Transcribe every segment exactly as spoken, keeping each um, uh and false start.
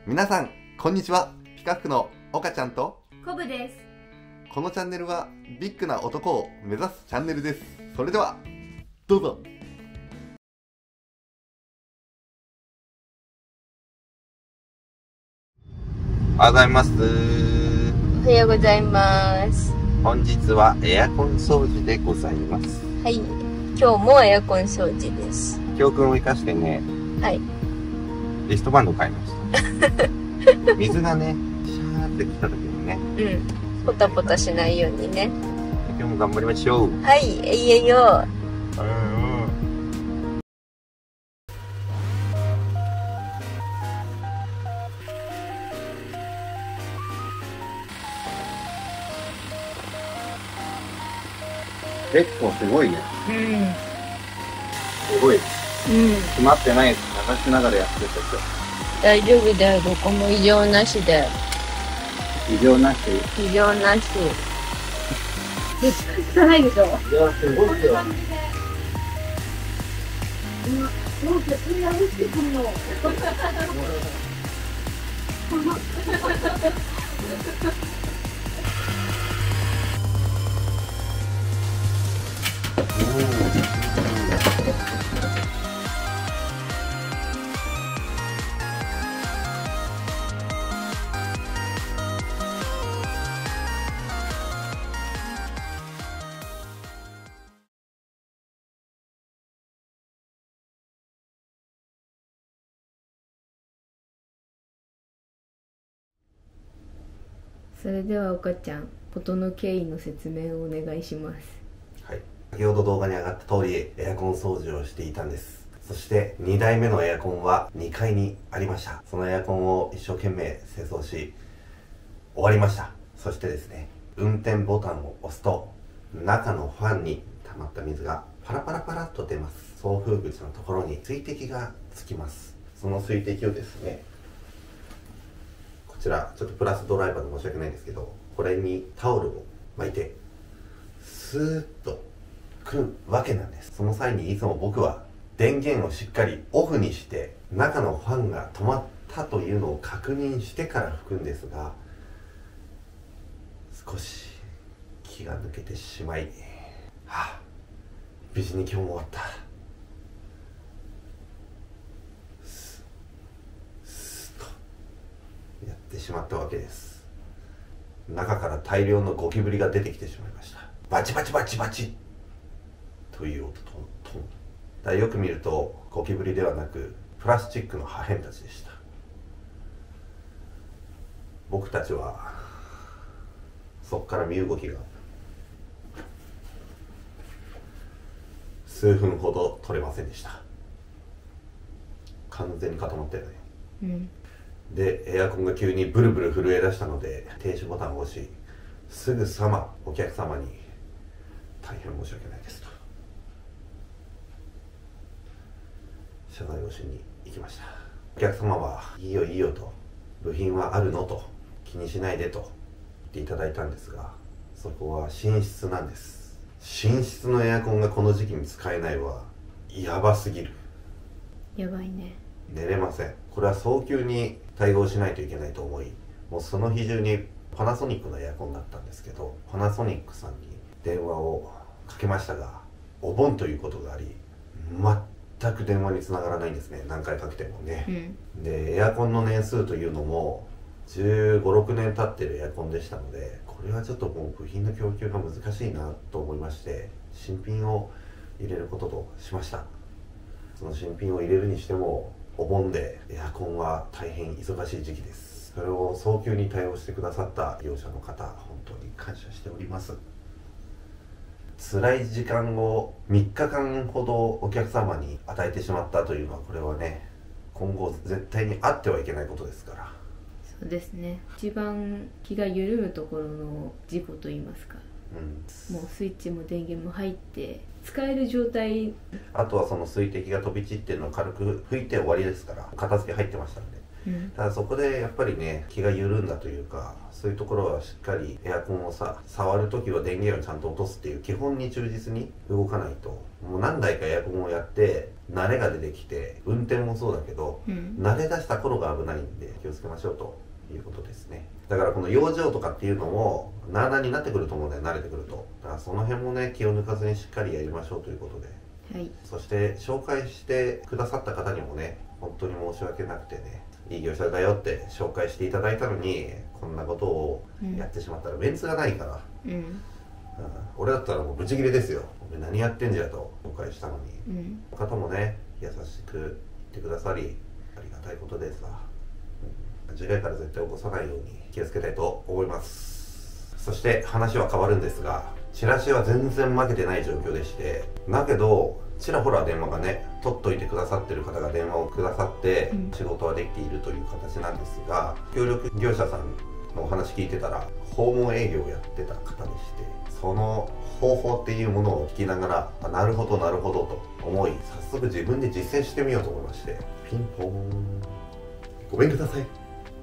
皆さんこんにちは。ピカフの岡ちゃんとコブです。 このチャンネルはビッグな男を目指すチャンネルです。それではどうぞ。おはようございます。 おはようございます。 本日はエアコン掃除でございます。 はい、今日もエアコン掃除です。 教訓を生かしてね、 はい、 リストバンド買いました水がねシャーってきた時にね、 うん、ポタポタしないようにね。 今日も頑張りましょう。 はい、えいえいよ。 うん結構すごいね。 うん。 すごい。 うん。 詰まってないです。流しながらやってると。 大丈夫だよ。どこも異常なしだよ。 異常なし。 異常なし。汚いでしょ。 いや、すごいですよ。 もう別にやるってくるの。それではおかちゃん、事の経緯の説明をお願いします。 はい。先ほど動画に上がった通り、エアコン掃除をしていたんです。そしてにだいめのエアコンはにかいにありました。そのエアコンを一生懸命清掃し終わりました。そしてですね、運転ボタンを押すと中のファンに溜まった水がパラパラパラっと出ます。送風口のところに水滴がつきます。その水滴をですね、こちらちょっとプラスドライバーで申し訳ないんですけど、これにタオルを巻いてスーッとくるわけなんです。その際にいつも僕は電源をしっかりオフにして中のファンが止まったというのを確認してから吹くんですが、少し気が抜けてしまい、はあ、無事に今日も終わった。スッスッとやってしまったわけです。中から大量のゴキブリが出てきてしまいました。バチバチバチバチという音とトン。だからよく見るとゴキブリではなくプラスチックの破片たちでした。僕たちはそこから身動きが数分ほど取れませんでした。完全に固まったよね。 うん。 でエアコンが急にブルブル震え出したので停止ボタンを押し、すぐさまお客様に大変申し訳ないですと謝罪をしに行きました。お客様はいいよいいよと、部品はあるのと、気にしないでと言っていただいたんですが、そこは寝室なんです。寝室のエアコンがこの時期に使えないはやばすぎる。 やばいね。 寝れません。これは早急に対応しないといけないと思い、もうその日中にパナソニックのエアコンだったんですけど、パナソニックさんに電話をかけましたが、お盆ということがあり全く電話につながらないんですね。何回かけてもね、うん、でエアコンの年数というのもじゅうご、ろくねん経ってるエアコンでしたので、これはちょっともう部品の供給が難しいなと思いまして、新品を入れることとしました。その新品を入れるにしてもお盆でエアコンは大変忙しい時期です。それを早急に対応してくださった業者の方、本当に感謝しております。辛い時間をみっかかんほどお客様に与えてしまったというのは、これはね、今後絶対にあってはいけないことですから。 そうですね。一番気が緩むところの事故といいますか、うん、もうスイッチも電源も入って使える状態。 あとはその水滴が飛び散ってるのを軽く拭いて終わりですから、片付け入ってましたんで、 うん、 ただそこでやっぱりね気が緩んだというか、そういうところはしっかりエアコンをさ触るときは電源をちゃんと落とすっていう基本に忠実に動かないと、もう何台かエアコンをやって慣れが出てきて、運転もそうだけど、うん、慣れ出した頃が危ないんで気をつけましょうということですね。だからこの養生とかっていうのもなあなあになってくると思うんだよ、慣れてくると。だからその辺もね気を抜かずにしっかりやりましょうということで、 はい、 そして紹介してくださった方にもね本当に申し訳なくてね、いい業者だよって紹介していただいたのにこんなことをやってしまったらメンツがないから、うんうん、俺だったらもうブチギレですよ。俺何やってんじゃと紹介したのに、うん、方もね優しく言ってくださりありがたいことですが、次回から絶対起こさないように気をつけたいと思います。そして話は変わるんですが、チラシは全然負けてない状況でして、だけどちらほら電話がね取っといてくださってる方が電話をくださって仕事はできているという形なんですが、うん、協力業者さんのお話聞いてたら訪問営業をやってた方でして、その方法っていうものを聞きながら、なるほどなるほどと思い、早速自分で実践してみようと思いまして、ピンポーンごめんください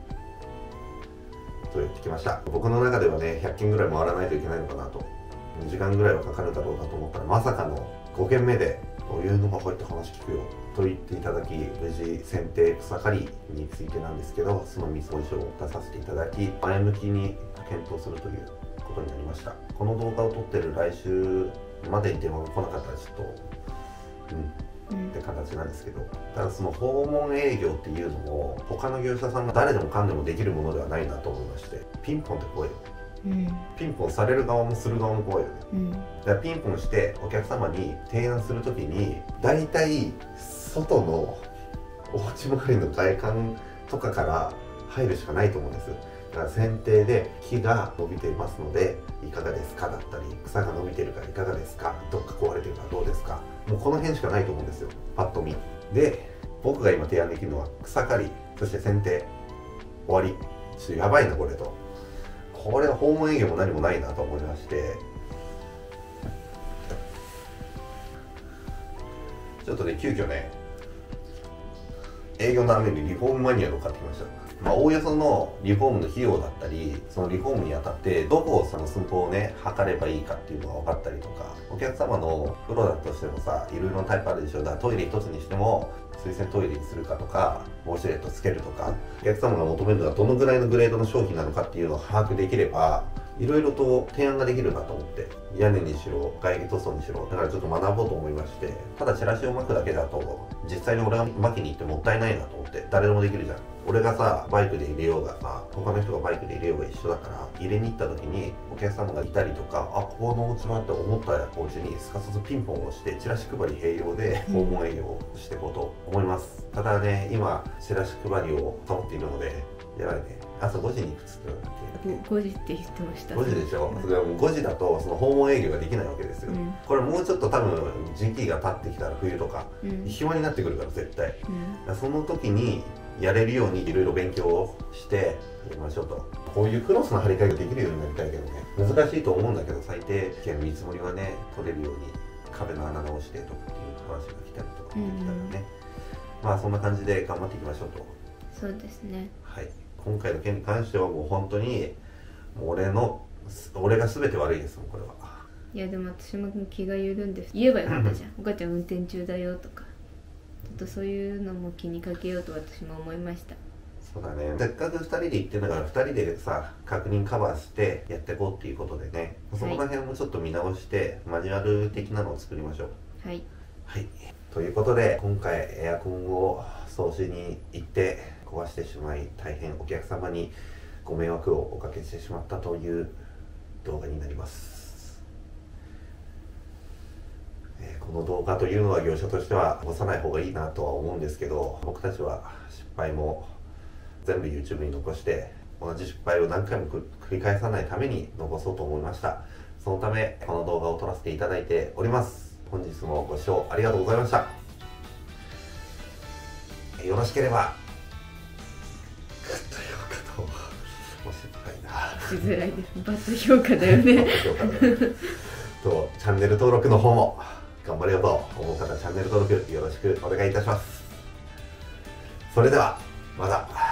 と言ってきました。僕の中ではねひゃっけんぐらい回らないといけないのかなと、にじかんぐらいはかかるだろうなと思ったら、まさかのごけんめでこういうのがこうやって話聞くよと言っていただき、無事剪定草刈りについてなんですけど、その見積書を出させていただき、前向きに検討するということになりました。この動画を撮ってる来週までに電話が来なかったらちょっとうんって形なんですけど、ただその訪問営業っていうのも他の業者さんが誰でもかんでもできるものではないなと思いまして、ピンポンって怖いよね、うん、ピンポンされる側もする側も怖いよね、うん、だからピンポンしてお客様に提案するときにだいたい外のお家周りの外観とかから入るしかないと思うんです。だから剪定で木が伸びていますのでいかがですかだったり、草が伸びてるからいかがですか、どっか壊れてるからどうですか、もうこの辺しかないと思うんですよ、パッと見で。僕が今提案できるのは草刈り、そして剪定終わり。ちょっとやばいなこれと、これは訪問営業も何もないなと思いまして、ちょっとね急遽ね営業のためにリフォームマニュアルを買ってきました。まあ、おおよそのリフォームの費用だったり、そのリフォームにあたってどこをその寸法をね測ればいいかっていうのが分かったりとか、お客様のプロだとしてもさいろいろなタイプあるでしょ。だからトイレ一つにしても水洗トイレにするかとか、ウォシュレットつけるとか、お客様が求めるのはどのぐらいのグレードの商品なのかっていうのを把握できればいろいろと提案ができるなと思って、屋根にしろ外壁塗装にしろ、だからちょっと学ぼうと思いまして、ただチラシを巻くだけだと実際に俺が巻きに行ってもったいないなと思って、誰でもできるじゃん。俺がさバイクで入れようがさ他の人がバイクで入れようが一緒だから、入れに行った時にお客様がいたりとか、あこのお家はって思ったお家にすかさずピンポンをしてチラシ配り併用で訪問営業をしていこうと思います、うん、ただね今チラシ配りを保っているのでやばいね、朝ごじに行くっつってたんだっけ。 ごじって言ってました。 ごじでしょ、うん、それはもうごじだとその訪問営業ができないわけですよ、うん、これもうちょっと多分時期が経ってきたら冬とか、うん、暇になってくるから絶対、うん、だその時にやれるようにいろいろ勉強をしてやりましょうと。こういうクロスの張り替えができるようになりたいけどね、難しいと思うんだけど、最低限見積もりはね取れるように壁の穴直してとかっていう話が来たりとかできたらね、うん、まあそんな感じで頑張っていきましょうと。 そうですね。 はい、今回の件に関してはもう本当にもう俺の俺が全て悪いですもんこれは。 いやでも私も気が緩んで言えばよかったじゃんお母ちゃん運転中だよとか、ちょっとそういうのも気にかけようと私も思いました。 そうだね、せっかくふたりで行ってんだからふたりでさ確認カバーしてやっていこうっていうことでね、そこら辺もちょっと見直してマニュアル的なのを作りましょう。はいはい、ということで今回エアコンを掃除に行って壊してしまい大変お客様にご迷惑をおかけしてしまったという動画になります。えー、この動画というのは業者としては残さない方がいいなとは思うんですけど、僕たちは失敗も全部 YouTube に残して同じ失敗を何回も繰り返さないために残そうと思いました。そのためこの動画を撮らせていただいております。本日もご視聴ありがとうございました。よろしければグッド評価と押してたいな。 しづらいです。バッド評価だよね。バッド評価だよとチャンネル登録の方も頑張れよと思う方チャンネル登録よろしくお願いいたします。それではまた。